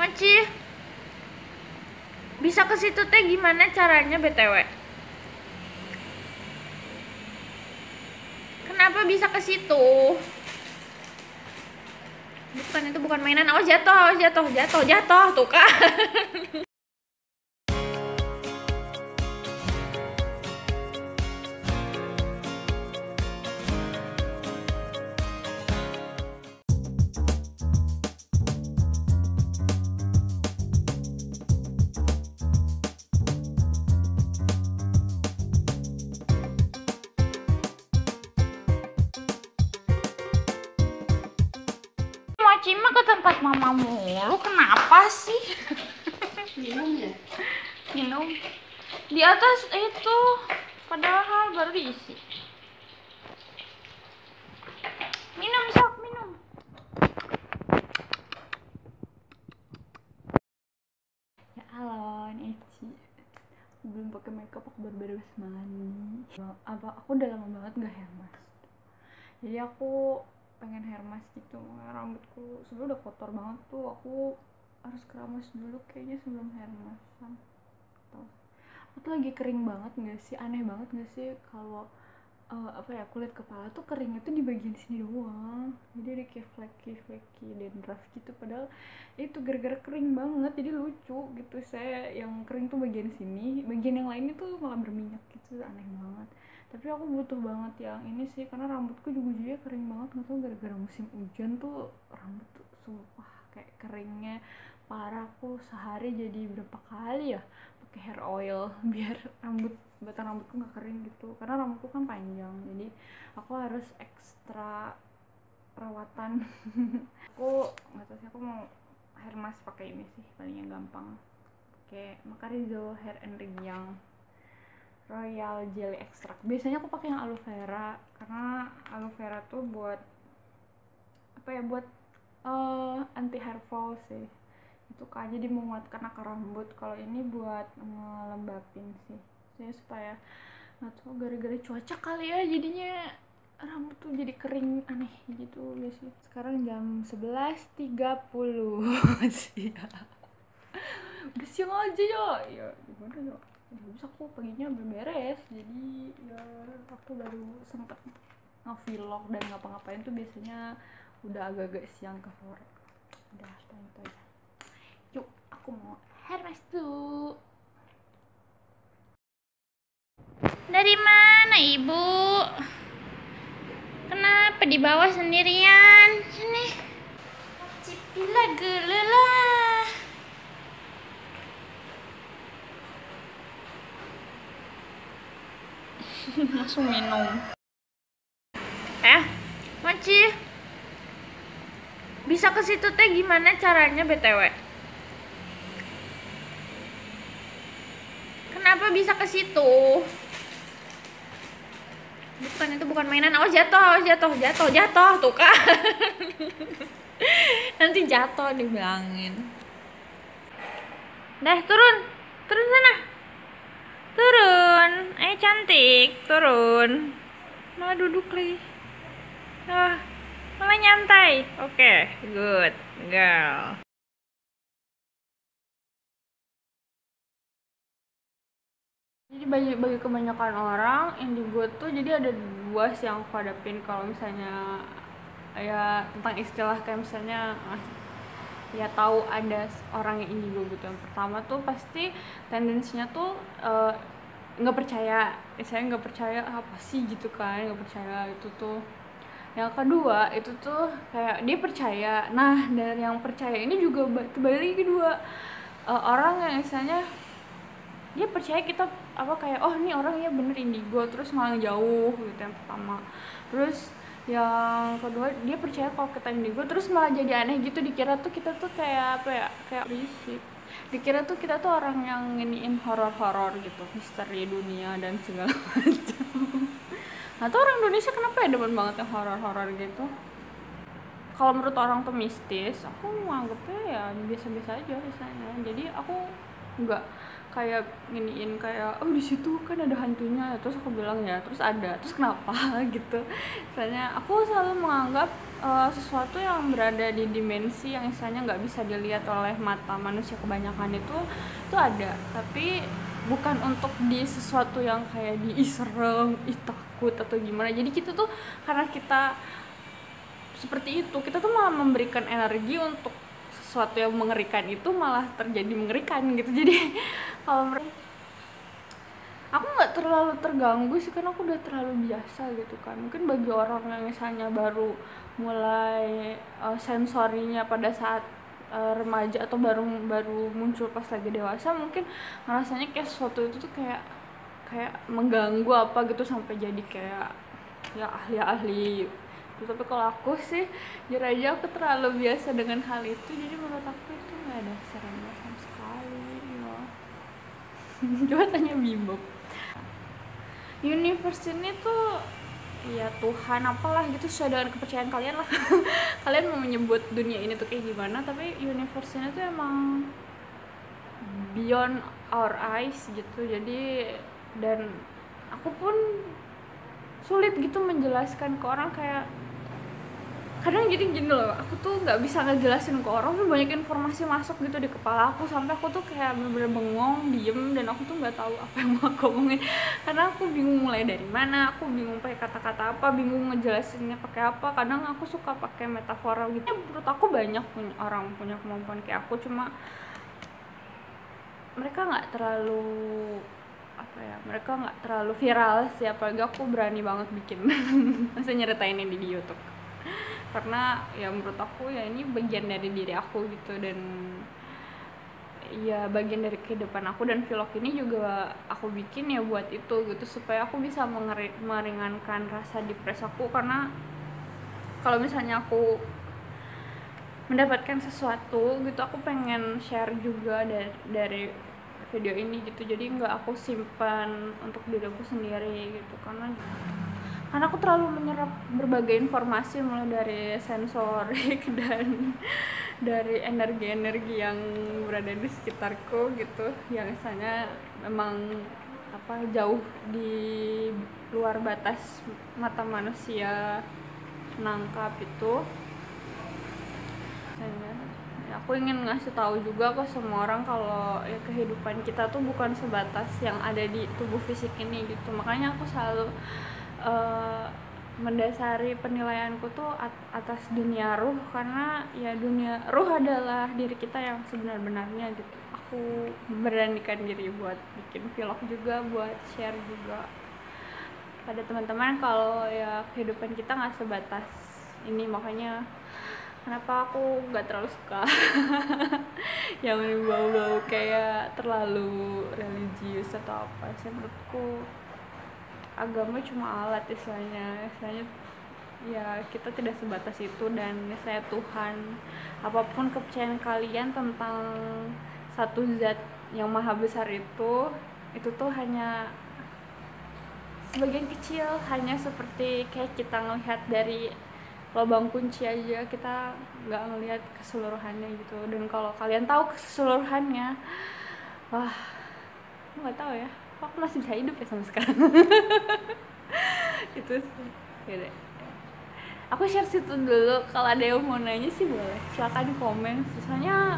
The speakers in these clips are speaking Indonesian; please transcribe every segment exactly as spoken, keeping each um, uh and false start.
Mochi, bisa ke situ teh gimana caranya B T W? Kenapa bisa ke situ? Bukan, itu bukan mainan. Awas jatuh, awas jatuh, jatuh, jatuh tuh kan. Mochi mah ke tempat mama mulu, kenapa sih? Minum ya? Minum di atas itu, padahal baru diisi. Minum sok, minum. Ya Allah, ini Eci belum pakai makeup, aku baru beres mandi. Apa aku udah lama banget nggak hair mask, jadi aku pengen hair mask gitu. Rambutku sebenarnya udah kotor banget tuh, aku harus keramas dulu kayaknya sebelum hair mask. Aku tuh lagi kering banget nggak sih? Aneh banget nggak sih kalau uh, apa ya, kulit kepala tuh keringnya tuh di bagian sini doang, jadi ada kayak flaky flaky dandruff gitu, padahal itu gara-gara kering banget jadi lucu gitu. Saya yang kering tuh bagian sini, bagian yang lainnya tuh malah berminyak gitu, aneh banget. Tapi aku butuh banget yang ini sih, karena rambutku juga juga kering banget, nggak tahu gara-gara musim hujan tuh rambut tuh sumpah kayak keringnya parah. Aku sehari jadi berapa kali ya pakai hair oil biar rambut batang rambutku nggak kering gitu, karena rambutku kan panjang, jadi aku harus ekstra perawatan. Aku nggak tahu sih, aku mau hair mask pakai ini sih, paling yang gampang, kayak Macarizo Hair and Yang Royal Jelly Extract. Biasanya aku pakai yang aloe vera, karena aloe vera tuh buat apa ya, buat uh, anti hair fall sih itu kan, jadi menguatkan akar rambut. Kalau ini buat ngelembapin sih, saya supaya nggak tahu, gara-gara cuaca kali ya, jadinya rambut tuh jadi kering aneh gitu guys. Sekarang jam sebelas tiga puluh siang. Udah siang aja ya, ya gimana ya, habis aku paginya belum beres, jadi ya aku baru sempet nge-vlog dan ngapa-ngapain tuh biasanya udah agak-agak siang ke sore. Udah, itu aja. Yuk, aku mau hair mask dulu. Dari mana ibu? Kenapa di bawah sendirian? Sini. Cipila gelelah. Langsung minum. Eh, Mochi, bisa ke situ teh gimana caranya B T W? Kenapa bisa ke situ? Bukan, itu bukan mainan. Awas jatuh, awas jatuh, jatuh, jatuh tuh kan. Nanti jatuh dibilangin. Dah, turun. Turun sana. Turun. Eh, cantik, turun. Malah duduk lagi. Ah, malah nyantai. Oke, okay, good girl. Jadi bagi, bagi kebanyakan orang, indigo tuh jadi ada dua sih yang aku hadapin kalau misalnya ya tentang istilah kayak misalnya ya tahu ada orang yang indigo gitu. Yang pertama tuh pasti tendensinya tuh nggak uh, percaya, saya nggak percaya apa sih gitu kan, nggak percaya itu tuh. Yang kedua itu tuh kayak dia percaya. Nah, dari yang percaya ini juga kembali lagi kedua, uh, orang yang misalnya dia percaya kita apa kayak oh ini orang ya bener indigo, terus malah jauh gitu yang pertama. Terus yang kedua dia percaya kalau kita indigo, terus malah jadi aneh gitu, dikira tuh kita tuh kayak apa ya, kayak berisik, dikira tuh kita tuh orang yang nginiin horor-horor gitu, misteri dunia dan segala macam. Atau orang Indonesia kenapa ya demen banget yang horor-horor gitu. Kalau menurut orang tuh mistis, aku menganggapnya ya biasa-biasa aja misalnya. Jadi aku nggak kayak nginiin kayak oh di situ kan ada hantunya, terus aku bilang ya terus ada, terus kenapa gitu. Misalnya aku selalu menganggap uh, sesuatu yang berada di dimensi yang misalnya nggak bisa dilihat oleh mata manusia kebanyakan itu itu ada, tapi bukan untuk di sesuatu yang kayak di ih serem, ih takut atau gimana. Jadi kita tuh karena kita seperti itu, kita tuh malah memberikan energi untuk sesuatu yang mengerikan itu malah terjadi mengerikan gitu. Jadi kalau aku nggak terlalu terganggu sih karena aku udah terlalu biasa gitu kan. Mungkin bagi orang yang misalnya baru mulai uh, sensorinya pada saat uh, remaja atau baru baru muncul pas lagi dewasa, mungkin ngerasanya kayak sesuatu itu tuh kayak kayak mengganggu apa gitu sampai jadi kayak ya ahli-ahli. Tapi kalau aku sih jujur aja aku terlalu biasa dengan hal itu, jadi menurut aku itu nggak ada seremnya sama sekali ya. Coba tanya Bimbo. Universe ini tuh ya Tuhan apalah gitu, sesuai dengan kepercayaan kalian lah. Kalian mau menyebut dunia ini tuh kayak gimana, tapi universe ini tuh emang beyond our eyes gitu. Jadi dan aku pun sulit gitu menjelaskan ke orang, kayak kadang jadi gini loh, aku tuh nggak bisa ngejelasin ke orang tuh, banyak informasi masuk gitu di kepala aku sampai aku tuh kayak bener-bener bengong, diem, dan aku tuh nggak tahu apa yang mau aku omongin karena aku bingung mulai dari mana, aku bingung pakai kata-kata apa, bingung ngejelasinnya pakai apa. Kadang aku suka pakai metafora gitu. Menurut aku banyak punya orang punya kemampuan kayak aku, cuma mereka nggak terlalu apa ya, mereka nggak terlalu viral sih, apalagi aku berani banget bikin masa nyeritain ini di YouTube karena ya menurut aku ya ini bagian dari diri aku gitu, dan ya bagian dari kehidupan aku, dan vlog ini juga aku bikin ya buat itu gitu, supaya aku bisa mengeri- meringankan rasa depres aku. Karena kalau misalnya aku mendapatkan sesuatu gitu, aku pengen share juga dari, dari video ini gitu, jadi nggak aku simpan untuk diriku sendiri gitu, karena karena aku terlalu menyerap berbagai informasi mulai dari sensorik dan dari energi-energi yang berada di sekitarku gitu, yang misalnya memang apa jauh di luar batas mata manusia nangkap itu. Dan ya, aku ingin ngasih tahu juga ke semua orang kalau ya kehidupan kita tuh bukan sebatas yang ada di tubuh fisik ini gitu. Makanya aku selalu Uh, mendasari penilaianku tuh at- atas dunia ruh, karena ya dunia ruh adalah diri kita yang sebenar-benarnya gitu. Aku beranikan diri buat bikin vlog juga, buat share juga pada teman-teman kalau ya kehidupan kita nggak sebatas ini. Makanya kenapa aku nggak terlalu suka yang bau-bau kayak terlalu religius atau apa sih. Menurutku agama cuma alat istilahnya, istilahnya ya kita tidak sebatas itu, dan saya Tuhan, apapun kepercayaan kalian tentang satu zat yang maha besar itu, itu tuh hanya sebagian kecil, hanya seperti kayak kita ngelihat dari lubang kunci aja, kita nggak ngelihat keseluruhannya gitu. Dan kalau kalian tahu keseluruhannya, wah nggak tahu ya, aku masih bisa hidup ya sampai sekarang. Itu sih ya deh. Aku share situ dulu, kalau ada yang mau nanya sih boleh silakan di komen. Misalnya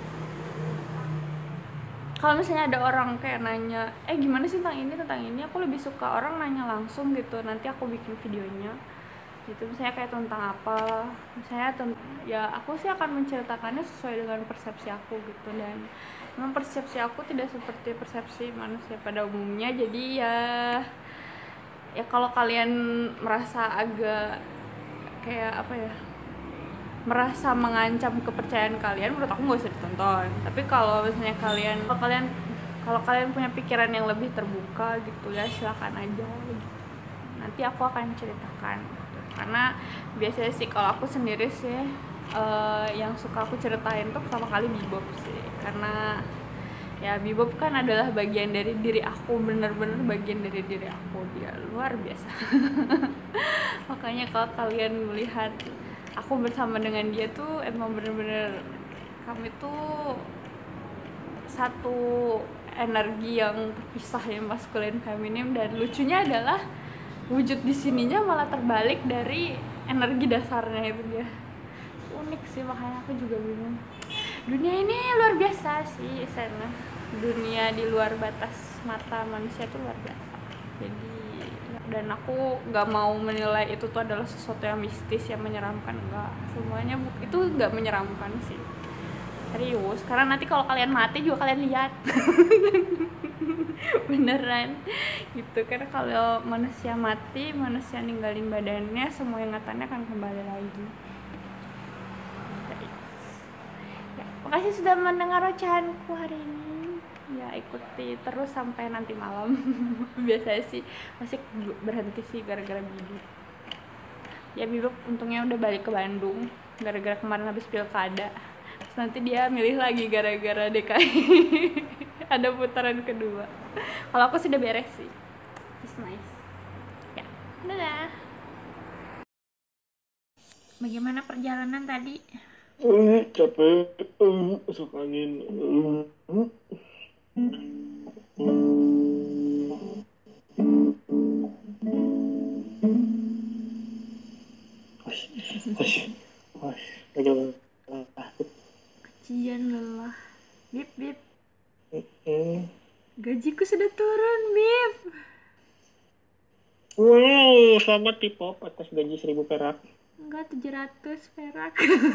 kalau misalnya ada orang kayak nanya eh gimana sih tentang ini tentang ini, aku lebih suka orang nanya langsung gitu, nanti aku bikin videonya gitu. Misalnya kayak tentang apa, misalnya tentang, ya aku sih akan menceritakannya sesuai dengan persepsi aku gitu, dan memang persepsi aku tidak seperti persepsi manusia pada umumnya. Jadi ya ya kalau kalian merasa agak kayak apa ya, merasa mengancam kepercayaan kalian, menurut aku nggak usah ditonton. Tapi kalau misalnya kalian kalau kalian kalau kalian punya pikiran yang lebih terbuka gitu ya, silakan aja gitu. Nanti aku akan ceritakan gitu. Karena biasanya sih kalau aku sendiri sih uh, yang suka aku ceritain tuh pertama kali bebop sih, karena ya bebop kan adalah bagian dari diri aku, bener-bener bagian dari diri aku, dia luar biasa. Makanya kalau kalian melihat aku bersama dengan dia tuh emang bener-bener kami tuh satu energi yang terpisah ya, maskulin feminim. Dan lucunya adalah wujud di sininya malah terbalik dari energi dasarnya itu dia unik sih, makanya aku juga bingung. Dunia ini luar biasa sih sana, dunia di luar batas mata manusia tuh luar biasa. Jadi dan aku nggak mau menilai itu tuh adalah sesuatu yang mistis yang menyeramkan, enggak, semuanya itu nggak menyeramkan sih, serius, karena nanti kalau kalian mati juga kalian lihat. Beneran gitu, karena kalau manusia mati, manusia ninggalin badannya, semua ingatannya akan kembali lagi. Ya, makasih sudah mendengar ocehanku hari ini. Ya ikuti terus sampai nanti malam. Biasanya sih masih berhenti sih gara-gara Bibi. Ya Bibi untungnya udah balik ke Bandung gara-gara kemarin habis pilkada. Terus nanti dia milih lagi gara-gara D K I. Ada putaran kedua. Kalau aku sudah beres sih. It's nice. Ya, dadah. Bagaimana perjalanan tadi? Uh, capek, uh, masuk angin. Uh. Hush, hush, hush. Lagi lelah. Kajian lelah. Bip bip. Hmm. Gajiku sudah turun, Bip. Wow, selamat T-pop atas gaji seribu perak. Enggak, tujuh ratus perak.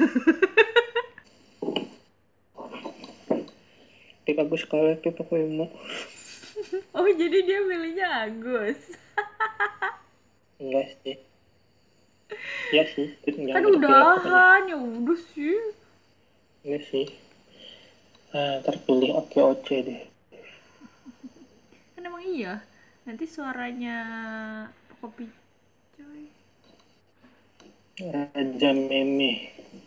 Tik Agus sekali tuh toko ilmu. Oh, jadi dia milihnya Agus. Enggak sih. Ya sih, itu Kan jangan udahan, ya udah sih. Enggak sih. Ah, terpilih oke oce deh. Kan emang iya. Nanti suaranya kopi coy. Raja Meme.